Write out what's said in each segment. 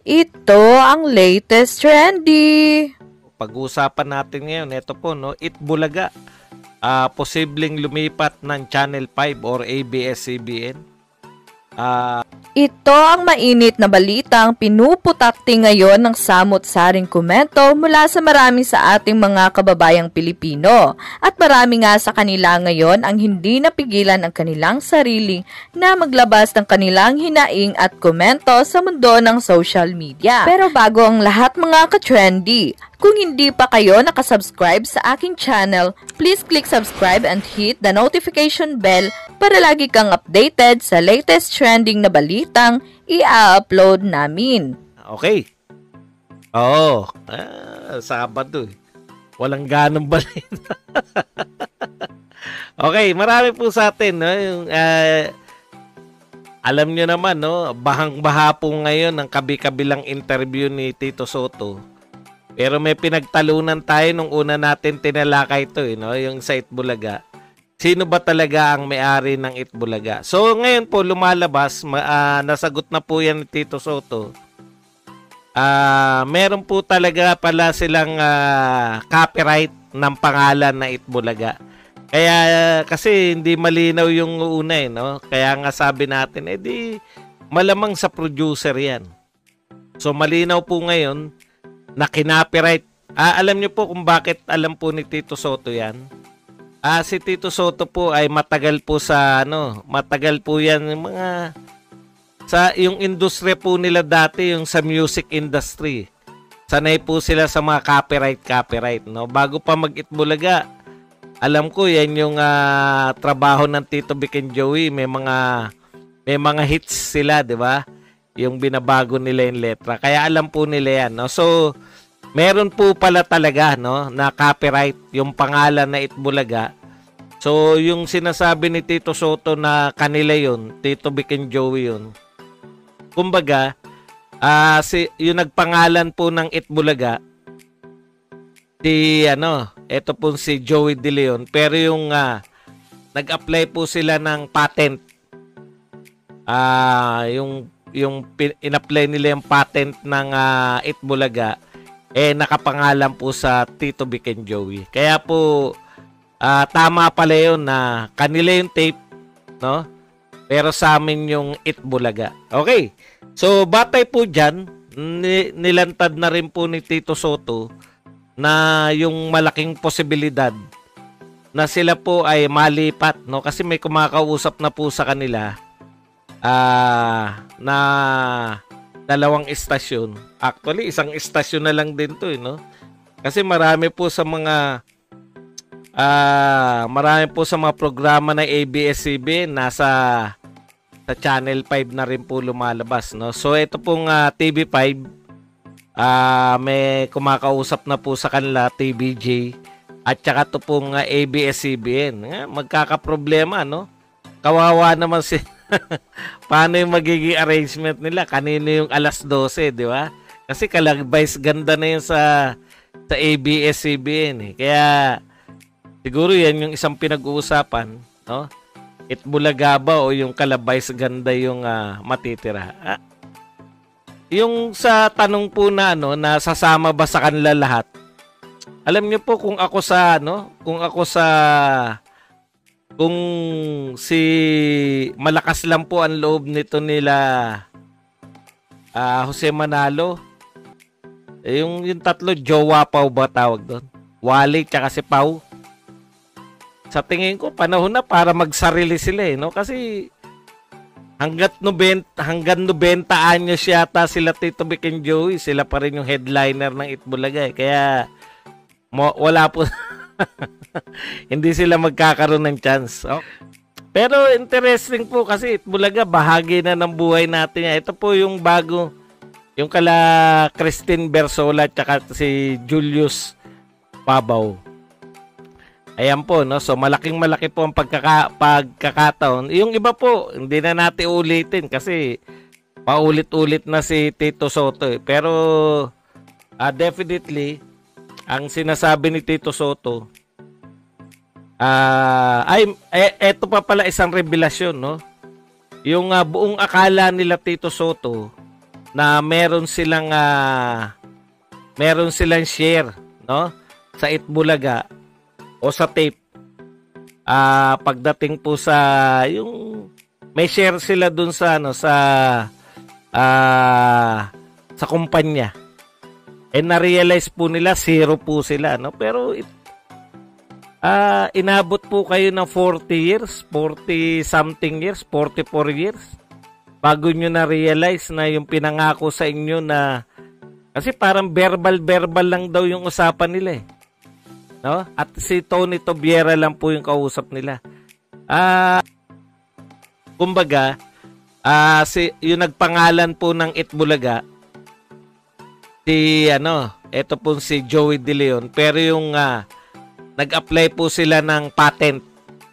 Ito ang latest trendy. Pag-uusapan natin ngayon, ito po, no, Bulaga. Posibleng lumipat ng Channel 5 or ABS-CBN. Ito ang mainit na balitang pinuputakti ngayon ng samot-saring komento mula sa marami sa ating mga kababayang Pilipino. At marami nga sa kanila ngayon ang hindi napigilan ang kanilang sarili na maglabas ng kanilang hinaing at komento sa mundo ng social media. Pero bago ang lahat mga ka-trendy, kung hindi pa kayo nakasubscribe sa aking channel, please click subscribe and hit the notification bell para lagi kang updated sa latest trending na balitang i-upload namin. Okay. Oo. Sabado. Walang ganong balita. Okay, marami po sa atin. No? Yung, alam nyo naman, no? Bahang-baha po ngayon ang kabi-kabilang interview ni Tito Soto. Pero may pinagtalunan tayo nung una natin tinalakay ito, no? Yung sa Bulaga. Sino ba talaga ang may-ari ng Bulaga? So ngayon po lumalabas, nasagot na po yan ni Tito Soto. Meron po talaga pala silang copyright ng pangalan na Bulaga. Kaya kasi hindi malinaw yung una, no? Kaya nga sabi natin, di malamang sa producer yan. So malinaw po ngayon na kinopyright. Alam niyo po kung bakit alam po ni Tito Soto yan? Si Tito Soto po ay matagal po matagal po yan yung mga yung industriya po nila dati, yung sa music industry. Sanay po sila sa mga copyright, no? Bago pa mag-Bulaga, alam ko yan yung trabaho ng Tito Vic and Joey, may mga hits sila, 'di ba? Yung binabago nila yung letra. Kaya alam po nila yan, no? So meron po pala talaga, no, na copyright yung pangalan na Bulaga. So yung sinasabi ni Tito Soto na kanila yun, Tito Vic and Joey yun. Kumbaga, yung nagpangalan po ng Bulaga, eto po si Joey De Leon, pero yung nag-apply po sila ng patent. Yung in-apply nila yung patent ng Bulaga, nakapangalan po sa Tito Vic and Joey. Kaya po, tama pala yun na kanila yung tape, no? Pero sa amin yung Bulaga. Okay. So, batay po dyan, nilantad na rin po ni Tito Soto na yung malaking posibilidad na sila po ay malipat, no? Kasi may kumakausap na po sa kanila na dalawang istasyon. Actually, isang istasyon na lang din to, no? Kasi marami po sa mga programa ng ABS-CBN nasa sa Channel 5 na rin po lumalabas, no? So ito pong TV5, may kumakausap na po sa kanila, TVJ, at saka ito pong ABS-CBN. Magkakaproblema, no? Kawawa naman si paano yung magiging arrangement nila? Kanino yung alas 12, di ba? Kasi kalagbays ganda na yun sa ABS-CBN. Kaya siguro yan yung isang pinag-uusapan, no? Bulaga ba o yung kalabays ganda yung matitira? Yung sa tanong po na na sasama ba sa kanila lahat? Alam niyo po kung si malakas lang po ang loob nito nila Jose Manalo. Yung tatlo, jowa Pau ba tawag doon? Wally tsaka si Pau. Sa tingin ko, panahon na para magsarili sila, no? Kasi hanggang 90 anyos yata sila Tito Vic and Joey, sila pa rin yung headliner ng Bulaga. Kaya wala po hindi sila magkakaroon ng chance. Oh. Pero interesting po kasi Bulaga bahagi na ng buhay natin. Ito po yung bago, yung kala Christine Bersola at si Julius Pabaw. Ayan po, no? So malaki po ang pagkakataon. Yung iba po, hindi na natin ulitin kasi paulit-ulit na si Tito Soto. Pero definitely ang sinasabi ni Tito Soto, eto pa pala isang revelasyon, no? Yung buong akala nila Tito Soto na meron silang share, no, sa Itbulaga o sa tape. Pagdating po sa yung may share sila dun sa sa kumpanya. Na-realize po nila zero po sila, no? Pero inabot po kayo ng 40 years, 40 something years, 44 years bago nyo na-realize na yung pinangako sa inyo na, kasi parang verbal lang daw yung usapan nila eh. No? At si Tony Tobiera lang po yung kausap nila. Kumbaga, yung nagpangalan po ng Itbulaga, eto po si Joey De Leon, pero yung nag-apply po sila ng patent.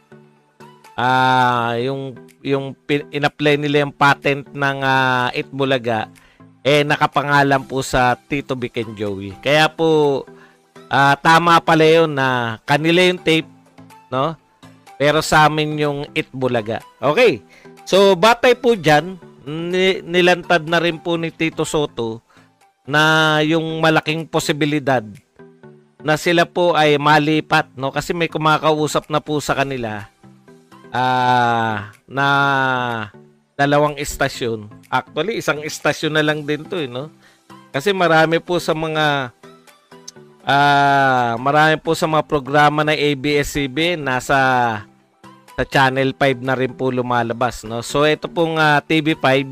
Yung in-apply nila yung patent ng Itbulaga, nakapangalan po sa Tito Vic and Joey. Kaya po, tama pala yun na kanila yung tape, no? Pero sa amin yung Itbulaga. Okay. So, batay po dyan, nilantad na rin po ni Tito Soto na yung malaking posibilidad na sila po ay malipat, no? Kasi may kumakausap na po sa kanila na dalawang istasyon. Actually, isang istasyon na lang din to, no? Kasi marami po sa mga programa ng ABS-CBN nasa sa Channel 5 na rin po lumalabas, no? So ito pong TV5,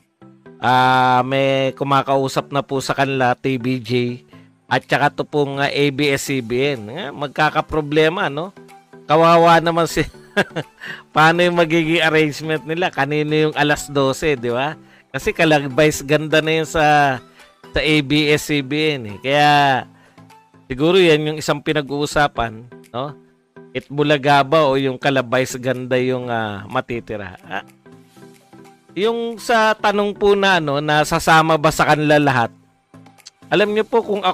may kumakausap na po sa kanila, TVJ, at saka ito pong ABS-CBN. Magkakaproblema, no? Kawawa naman si paano yung magiging arrangement nila? Kanino yung alas 12, di ba? Kasi kalagbays ganda na yun sa ABS-CBN. Kaya siguro yan yung isang pinag-uusapan, no? Itbulaga ba o yung Kalabays ganda yung matitira? Yung sa tanong po na na sasama ba sa kanila lahat? Alam niyo po kung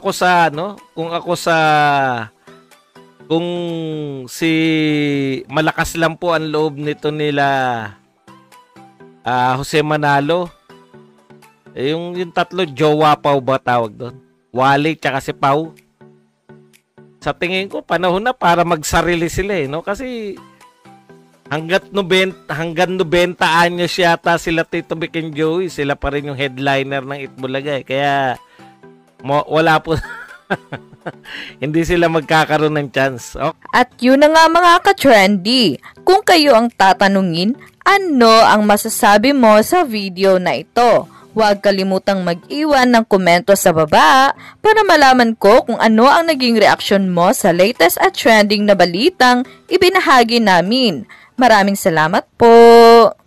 si malakas lang po ang loob nito nila Jose Manalo. Yung tatlo, jowa Pau ba tawag doon? Wally tsaka si Pau. Sa tingin ko, panahon na para magsarili sila no? Kasi hanggang 90 anyos yata sila Tito Vic and Joey, sila pa rin yung headliner ng Itbulaga Kaya wala po hindi sila magkakaroon ng chance. Okay. At yun na nga mga ka-trendy. Kung kayo ang tatanungin, ano ang masasabi mo sa video na ito? Huwag kalimutang mag-iwan ng komento sa baba para malaman ko kung ano ang naging reaksyon mo sa latest at trending na balitang ibinahagi namin. Maraming salamat po!